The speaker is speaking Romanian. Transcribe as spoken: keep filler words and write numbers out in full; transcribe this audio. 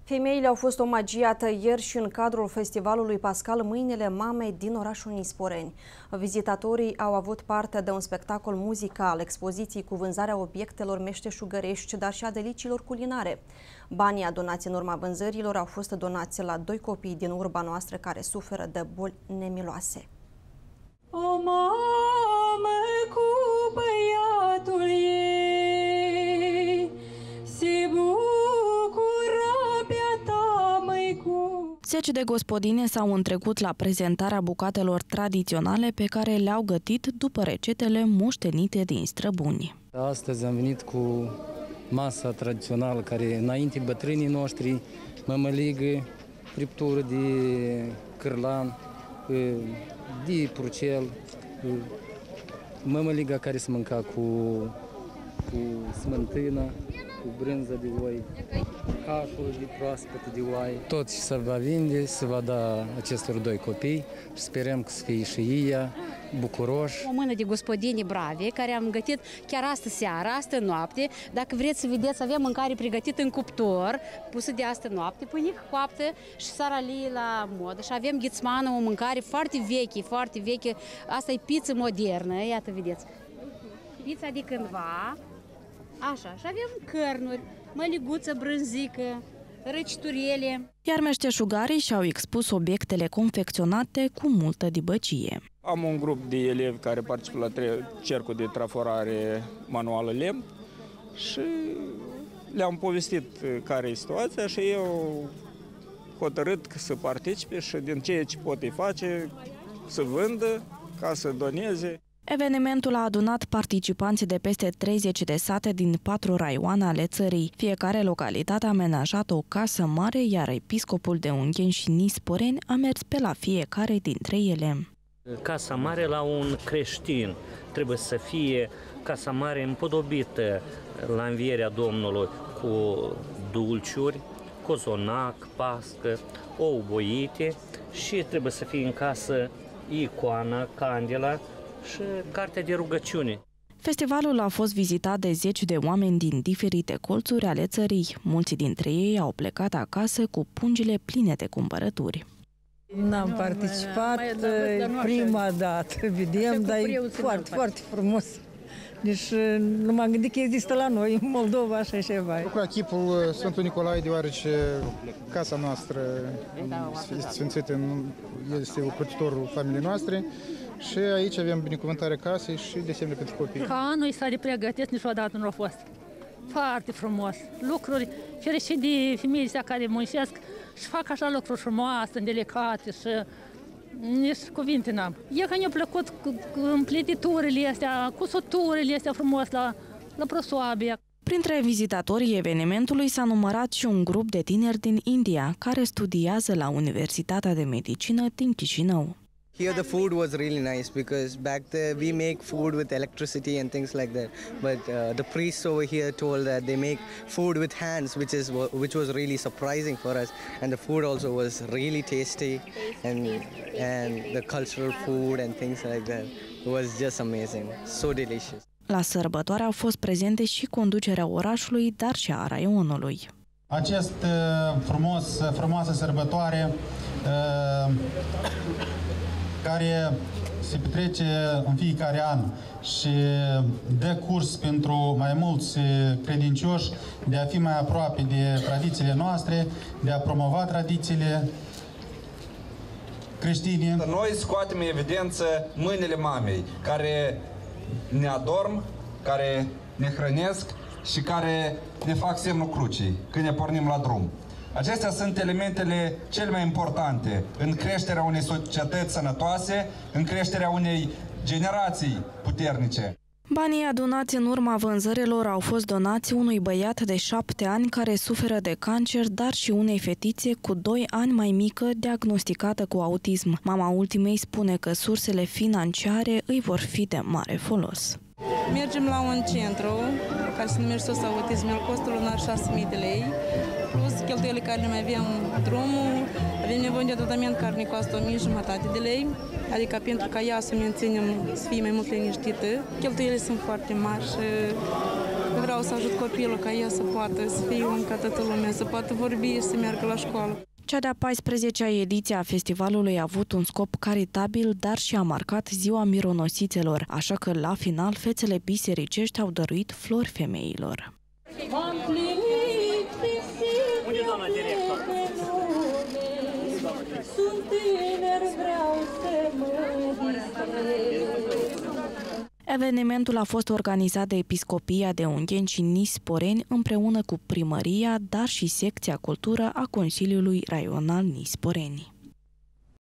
Femeile au fost omagiate ieri și în cadrul festivalului Pascal Mâinile Mamei din orașul Nisporeni. Vizitatorii au avut parte de un spectacol muzical, expoziții cu vânzarea obiectelor meșteșugărești, dar și a deliciilor culinare. Banii adunați în urma vânzărilor au fost donați la doi copii din urba noastră care suferă de boli nemiloase. O mamă cu băiatul ei se bucura pe-a ta, măicu. Zeci de gospodine s-au întrecut la prezentarea bucatelor tradiționale pe care le-au gătit după recetele moștenite din străbuni. Astăzi am venit cu masa tradițională care înainte bătrânii noștri, mămăligă, friptură de cârlan, de prucel, mămăliga care se mânca cu, cu smântână, cu brânză de oi, cașul de proaspăt de oaie. Tot ce se va vinde se va da acestor doi copii și sperăm că să fie și ei bucuroși. O mână de gospodini brave care am gătit chiar astă seară, astă noapte. Dacă vreți să vedeți, avem mâncare pregătită în cuptor, pusă de astă noapte, pâinică coaptă și saralii la modă. Și avem ghițmană, o mâncare foarte veche, foarte veche. Asta e pizza modernă, iată, vedeți. Pizza de cândva, așa. Și avem cărnuri, măliguță, brânzică, răciturele. Iar meșteșugarii și-au expus obiectele confecționate cu multă dibăcie. Am un grup de elevi care participă la cercul de traforare manuală lemn și le-am povestit care e situația și eu hotărât să participe și din ceea ce pot îi face să vândă ca să doneze. Evenimentul a adunat participanți de peste treizeci de sate din patru raioane ale țării. Fiecare localitate a amenajat o casă mare, iar episcopul de Ungheni și Nisporeni a mers pe la fiecare dintre ele. Casa mare la un creștin trebuie să fie casa mare împodobită la învierea Domnului cu dulciuri, cozonac, pască, ou boite și trebuie să fie în casă icoana, candela și cartea de rugăciune. Festivalul a fost vizitat de zeci de oameni din diferite colțuri ale țării. Mulți dintre ei au plecat acasă cu pungile pline de cumpărături. N-am participat prima dată, vedem, dar e foarte, foarte frumos. Deci nu m-am gândit că există la noi, în Moldova, așa ceva. Cu chipul Sfântul Nicolae, deoarece casa noastră este sfințită, este ocrotitorul familiei noastre. Și aici avem binecuvântarea casei și de asemenea pentru copii. Ca anul ăsta de pregătesc niciodată nu a fost. Foarte frumos. Lucruri fericite de femeile care muncesc și fac așa lucruri frumoase, delicate și nici cuvinte n-am. E că ne-a plăcut împletiturile astea, cusuturile astea frumos la, la prosoabe. Printre vizitatorii evenimentului s-a numărat și un grup de tineri din India care studiază la Universitatea de Medicină din Chișinău. Here the food was really nice because back there we make food with electricity and things like that. But uh, the priests over here told that they make food with hands, which is which was really surprising for us. And the food also was really tasty, and and the cultural food and things like that was just amazing, so delicious. La sărbătoare au fost prezente și conducerea orașului, dar și a raionului. Acest uh, frumos, frumoasă sărbătoare uh, care se petrece în fiecare an și dă curs pentru mai mulți credincioși de a fi mai aproape de tradițiile noastre, de a promova tradițiile creștine. Noi scoatem în evidență mâinile mamei, care ne adorm, care ne hrănesc și care ne fac semnul crucii când ne pornim la drum. Acestea sunt elementele cele mai importante în creșterea unei societăți sănătoase, în creșterea unei generații puternice. Banii adunați în urma vânzărilor au fost donați unui băiat de șapte ani care suferă de cancer, dar și unei fetițe cu doi ani mai mică diagnosticată cu autism. Mama ultimei spune că sursele financiare îi vor fi de mare folos. Mergem la un centru care se numește S O S Autism, el costă lunar șase mii de lei, plus cheltuielile care le mai avem drumul, avem nevoie de tratament care ne costă o mie jumătate de lei, adică pentru ca ea să menținem, să fie mai mult liniștită. Cheltuielile sunt foarte mari și vreau să ajut copilul ca el să poată să fie om ca toată lumea, să poată vorbi și să meargă la școală. Cea de-a paisprezecea ediție a festivalului a avut un scop caritabil, dar și a marcat Ziua Mironosițelor, așa că la final fețele bisericești au dăruit flori femeilor. Unde doamna director? Sunt tiner, vreau să mă distrez. Evenimentul a fost organizat de Episcopia de Ungheni și Nisporeni împreună cu primăria, dar și secția cultură a Consiliului Raional Nisporeni.